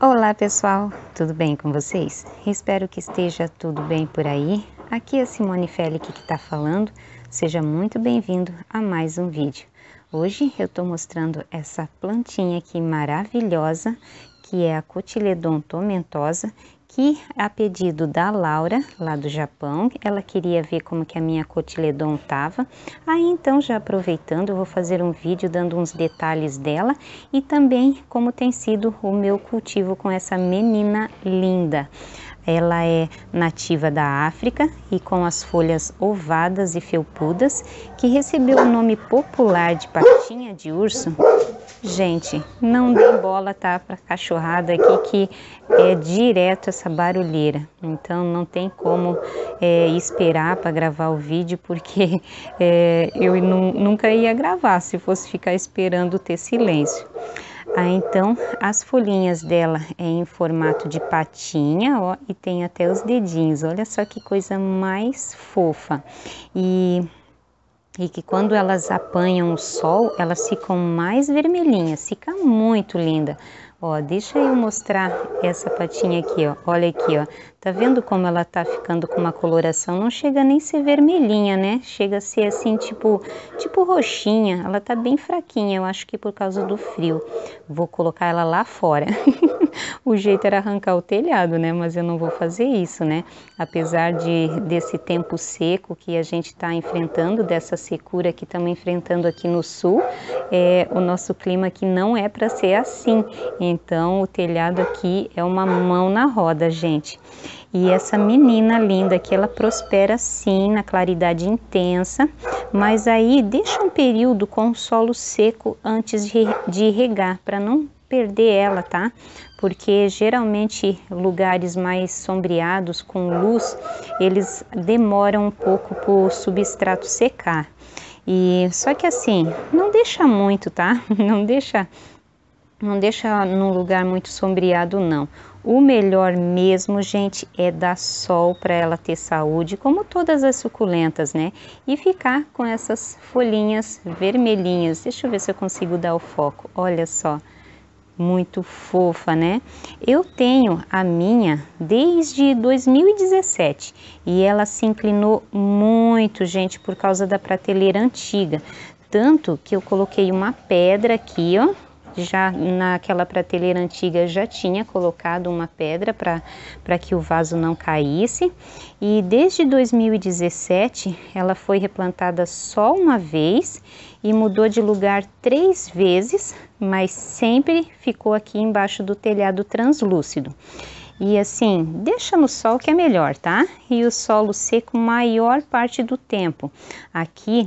Olá pessoal, tudo bem com vocês? Espero que esteja tudo bem por aí. Aqui é a Simone Felic que está falando. Seja muito bem-vindo a mais um vídeo. Hoje eu estou mostrando essa plantinha aqui maravilhosa, que é a Cotyledon tomentosa, que a pedido da Laura, lá do Japão, ela queria ver como que a minha Cotyledon tava. Aí então, já aproveitando, eu vou fazer um vídeo dando uns detalhes dela e também como tem sido o meu cultivo com essa menina linda. Ela é nativa da África e com as folhas ovadas e felpudas, que recebeu o nome popular de patinha de urso. Gente, não dê bola, tá, para cachorrada aqui que é direto essa barulheira. Então não tem como esperar para gravar o vídeo, porque eu nunca ia gravar se fosse ficar esperando ter silêncio. Então, as folhinhas dela é em formato de patinha, ó, e tem até os dedinhos. Olha só que coisa mais fofa. E que quando elas apanham o sol, elas ficam mais vermelhinhas, fica muito linda. Ó, deixa eu mostrar essa patinha aqui, ó. Olha aqui, ó. Tá vendo como ela tá ficando com uma coloração? Não chega nem a ser vermelhinha, né? Chega a ser assim, tipo roxinha. Ela tá bem fraquinha, eu acho que por causa do frio. Vou colocar ela lá fora. O jeito era arrancar o telhado, né? Mas eu não vou fazer isso, né? Apesar desse tempo seco que a gente tá enfrentando, dessa secura que estamos enfrentando aqui no sul, o nosso clima aqui não é para ser assim. Então, o telhado aqui é uma mão na roda, gente. E essa menina linda aqui, ela prospera sim na claridade intensa, mas aí deixa um período com o solo seco antes de regar, para não perder ela, tá? Porque geralmente lugares mais sombreados com luz, eles demoram um pouco para o substrato secar. E só que assim, não deixa muito, tá? Não deixa num lugar muito sombreado, não. O melhor mesmo, gente, é dar sol para ela ter saúde, como todas as suculentas, né? E ficar com essas folhinhas vermelhinhas. Deixa eu ver se eu consigo dar o foco. Olha só, muito fofa, né? Eu tenho a minha desde 2017 e ela se inclinou muito, gente, por causa da prateleira antiga. Tanto que eu coloquei uma pedra aqui, ó. Já naquela prateleira antiga já tinha colocado uma pedra para que o vaso não caísse. E desde 2017 ela foi replantada só uma vez e mudou de lugar 3 vezes, mas sempre ficou aqui embaixo do telhado translúcido. E assim, deixa no sol que é melhor, tá? E o solo seco maior parte do tempo. Aqui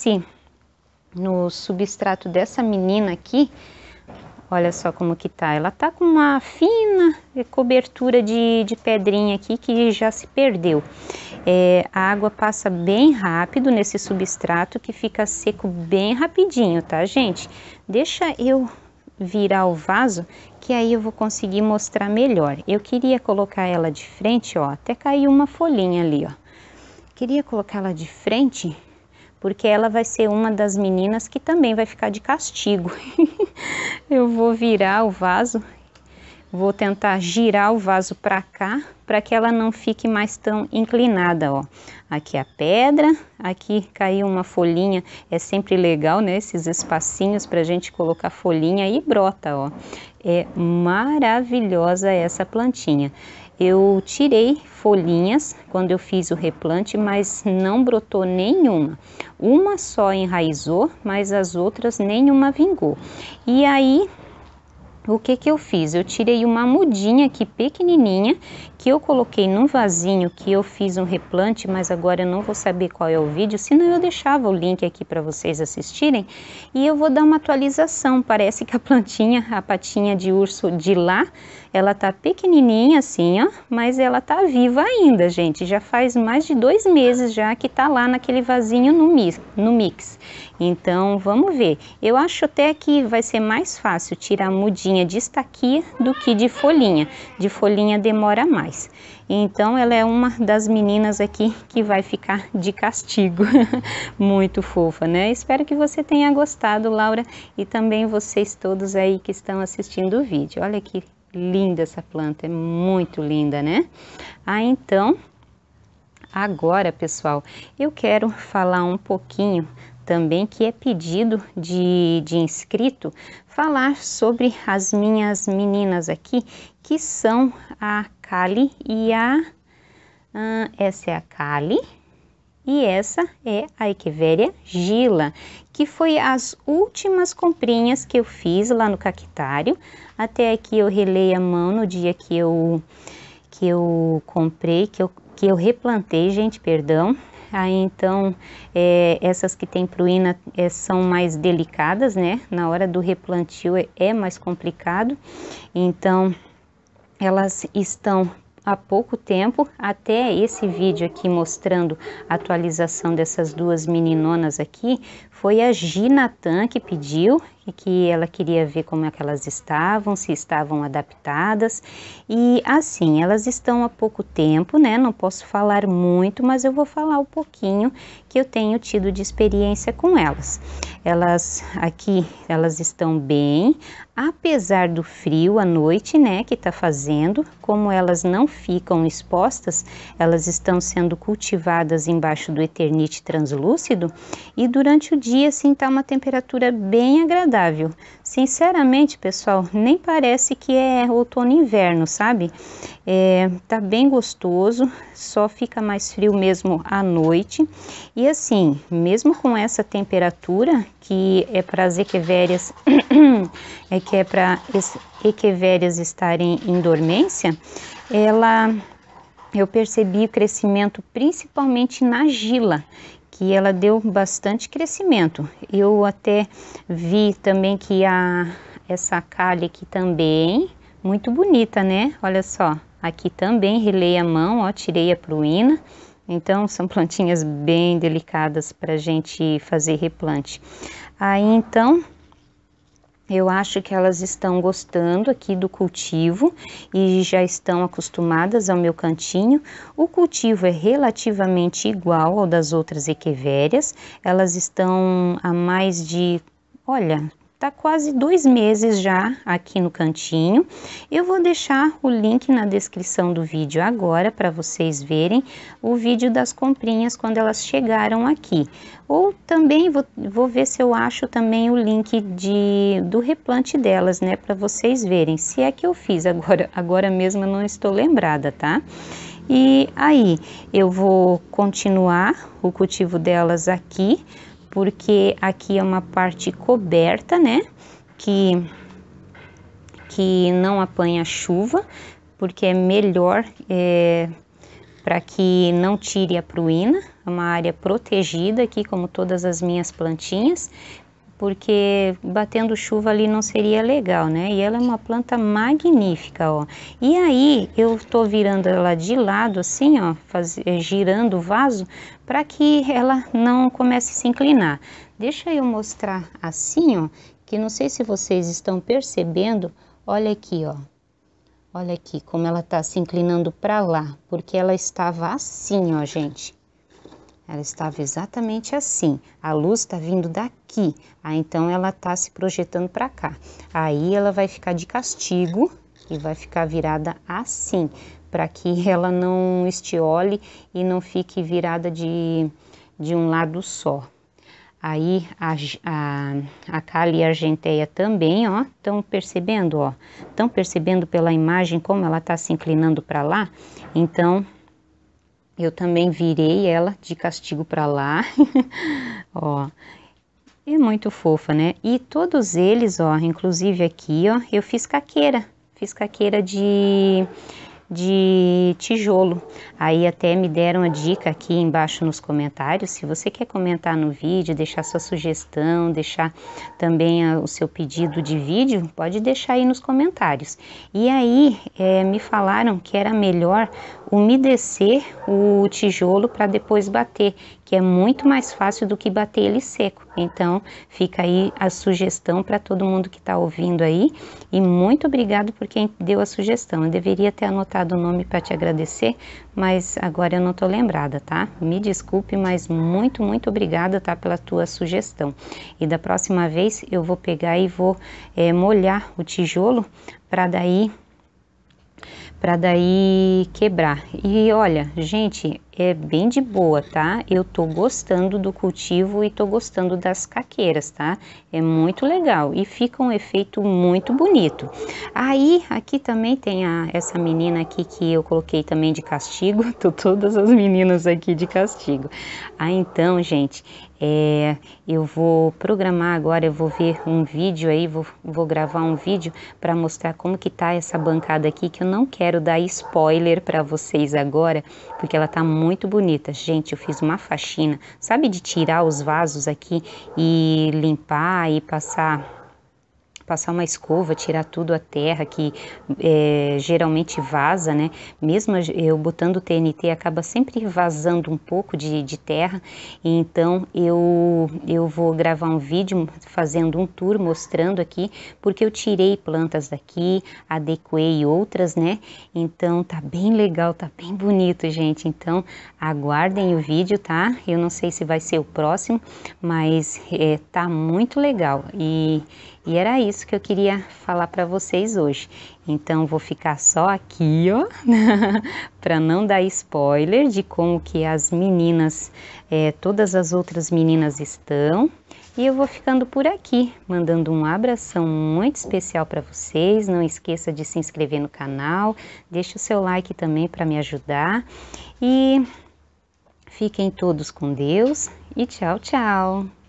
no substrato dessa menina aqui, olha só como que tá, ela tá com uma fina cobertura de pedrinha aqui que já se perdeu. A água passa bem rápido nesse substrato que fica seco bem rapidinho, tá, gente? Deixa eu virar o vaso que aí eu vou conseguir mostrar melhor. Eu queria colocar ela de frente, ó, até caiu uma folhinha ali, ó. Queria colocar ela de frente porque ela vai ser uma das meninas que também vai ficar de castigo. Eu vou virar o vaso, vou tentar girar o vaso para cá, para que ela não fique mais tão inclinada, ó. Aqui a pedra, aqui caiu uma folhinha, é sempre legal, né, esses espacinhos para a gente colocar folhinha e brota, ó. É maravilhosa essa plantinha. Eu tirei folhinhas quando eu fiz o replante, mas não brotou nenhuma. Uma só enraizou, mas as outras nenhuma vingou. E aí, o que eu fiz? Eu tirei uma mudinha aqui pequenininha, que eu coloquei num vasinho que eu fiz um replante, mas agora eu não vou saber qual é o vídeo, senão eu deixava o link aqui para vocês assistirem. E eu vou dar uma atualização, parece que a plantinha, a patinha de urso de lá, ela tá pequenininha assim, ó, mas ela tá viva ainda, gente. Já faz mais de 2 meses já que tá lá naquele vasinho no mix. Então, vamos ver. Eu acho até que vai ser mais fácil tirar a mudinha de estaquia do que de folhinha. De folhinha demora mais. Então, ela é uma das meninas aqui que vai ficar de castigo. Muito fofa, né? Espero que você tenha gostado, Laura, e também vocês todos aí que estão assistindo o vídeo. Olha que linda essa planta, é muito linda, né? Então, agora, pessoal, eu quero falar um pouquinho também, que é pedido de inscrito, falar sobre as minhas meninas aqui, que são a Kali e essa é a Kali. E essa é a Echeveria Gila, que foi as últimas comprinhas que eu fiz lá no cactário. Até aqui eu relei a mão no dia que eu comprei, que eu replantei, gente, perdão. Aí então, essas que tem pruína são mais delicadas, né? Na hora do replantio é mais complicado. Então, elas estão há pouco tempo, até esse vídeo aqui mostrando a atualização dessas duas meninonas aqui, foi a Ginatan que pediu, e que ela queria ver como é que elas estavam, se estavam adaptadas, e assim, elas estão há pouco tempo, né, não posso falar muito, mas eu vou falar um pouquinho que eu tenho tido de experiência com elas. Elas aqui, elas estão bem, apesar do frio à noite, né, que tá fazendo, como elas não ficam expostas, elas estão sendo cultivadas embaixo do Eternite translúcido, e durante o dia, assim, tá uma temperatura bem agradável. Sinceramente, pessoal, nem parece que é outono e inverno, sabe? Tá bem gostoso, só fica mais frio mesmo à noite. E assim, mesmo com essa temperatura, que é para as Echeverias, que é para Echeverias estarem em dormência, eu percebi o crescimento principalmente na Gila, que ela deu bastante crescimento. Eu até vi também que essa Kali aqui também, muito bonita, né? Olha só, aqui também relei a mão, ó, tirei a pruína. Então, são plantinhas bem delicadas para a gente fazer replante. Aí, então, eu acho que elas estão gostando aqui do cultivo e já estão acostumadas ao meu cantinho. O cultivo é relativamente igual ao das outras Echeverias. Elas estão há mais de, olha, tá quase 2 meses já aqui no cantinho. Eu vou deixar o link na descrição do vídeo agora para vocês verem o vídeo das comprinhas quando elas chegaram aqui. Ou também vou ver se eu acho também o link do replante delas, né, para vocês verem. Se é que eu fiz agora mesmo, eu não estou lembrada, tá? E aí eu vou continuar o cultivo delas aqui, porque aqui é uma parte coberta, né, que não apanha chuva, porque é melhor para que não tire a pruína. É uma área protegida aqui, como todas as minhas plantinhas, porque batendo chuva ali não seria legal, né? E ela é uma planta magnífica, ó. E aí eu tô virando ela de lado assim, ó, girando o vaso, para que ela não comece a se inclinar. Deixa eu mostrar assim, ó, que não sei se vocês estão percebendo. Olha aqui, ó. Olha aqui como ela tá se inclinando para lá, porque ela estava assim, ó, gente. Ela estava exatamente assim. A luz está vindo daqui, aí então ela tá se projetando para cá. Aí ela vai ficar de castigo e vai ficar virada assim, para que ela não estiole e não fique virada de um lado só. Aí a Kali e a Argenteia também, ó, estão percebendo, ó, estão percebendo pela imagem como ela está se inclinando para lá. Então eu também virei ela de castigo para lá. Ó, é muito fofa, né? E todos eles, ó, inclusive aqui, ó, eu fiz caqueira de tijolo. Aí até me deram a dica aqui embaixo nos comentários. Se você quer comentar no vídeo, deixar sua sugestão, deixar também o seu pedido de vídeo, pode deixar aí nos comentários. E aí me falaram que era melhor umedecer o tijolo para depois bater, que é muito mais fácil do que bater ele seco. Então fica aí a sugestão para todo mundo que está ouvindo aí, e muito obrigado por quem deu a sugestão. Eu deveria ter anotado o nome para te agradecer, mas agora eu não tô lembrada, tá? Me desculpe, mas muito obrigada, tá, pela tua sugestão. E da próxima vez eu vou pegar e vou molhar o tijolo para daí para daí quebrar. E olha, gente, é bem de boa, tá? Eu tô gostando do cultivo e tô gostando das caqueiras, tá? É muito legal e fica um efeito muito bonito. Aí, aqui também tem essa menina aqui que eu coloquei também de castigo, tô todas as meninas aqui de castigo. Então, gente, eu vou programar agora, eu vou ver um vídeo aí, vou gravar um vídeo para mostrar como que tá essa bancada aqui, que eu não quero dar spoiler para vocês agora, porque ela tá muito bonita. Gente, eu fiz uma faxina, sabe, de tirar os vasos aqui e limpar e passar uma escova, tirar tudo a terra que geralmente vaza, né? Mesmo eu botando o TNT, acaba sempre vazando um pouco de terra. Então eu vou gravar um vídeo fazendo um tour mostrando aqui, porque eu tirei plantas daqui, adequei outras, né? Então tá bem legal, tá bem bonito, gente. Então aguardem o vídeo, tá? Eu não sei se vai ser o próximo, mas tá muito legal. E era isso que eu queria falar para vocês hoje. Então vou ficar só aqui, ó, para não dar spoiler de como que as meninas, todas as outras meninas estão. E eu vou ficando por aqui, mandando um abração muito especial para vocês. Não esqueça de se inscrever no canal, deixa o seu like também para me ajudar. E fiquem todos com Deus e tchau, tchau!